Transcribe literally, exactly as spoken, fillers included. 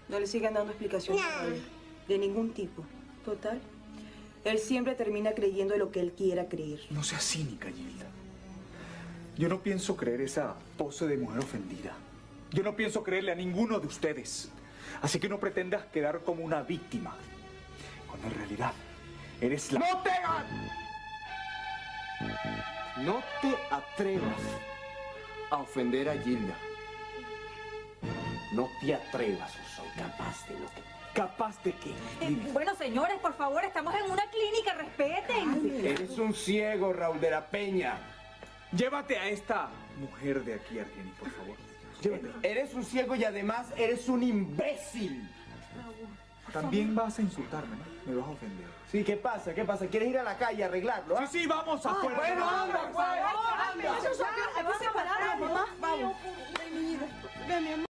No le sigan dando explicaciones a él, de ningún tipo. Total, él siempre termina creyendo lo que él quiera creer. No seas cínica, Gilda. Yo no pienso creer esa pose de mujer ofendida. Yo no pienso creerle a ninguno de ustedes. Así que no pretendas quedar como una víctima, cuando en realidad eres la... ¡No te hagas! No te atrevas a ofender a Gilda. No te atrevas, o soy capaz de lo que... ¿Capaz de qué? Eh, bueno, señores, por favor, estamos en una clínica, respeten. Eres un ciego, Raúl de la Peña. Llévate a esta mujer de aquí, Argeni, por favor. Llévatela. Eres un ciego y además eres un imbécil. También vas a insultarme, ¿no? Me vas a ofender. Sí, ¿qué pasa? ¿Qué pasa? ¿Quieres ir a la calle a arreglarlo? ¿Ah? Sí, sí, vamos afuera. Bueno, anda, pues. Vamos a separarnos, mamá. Vamos. Ven, mi amor.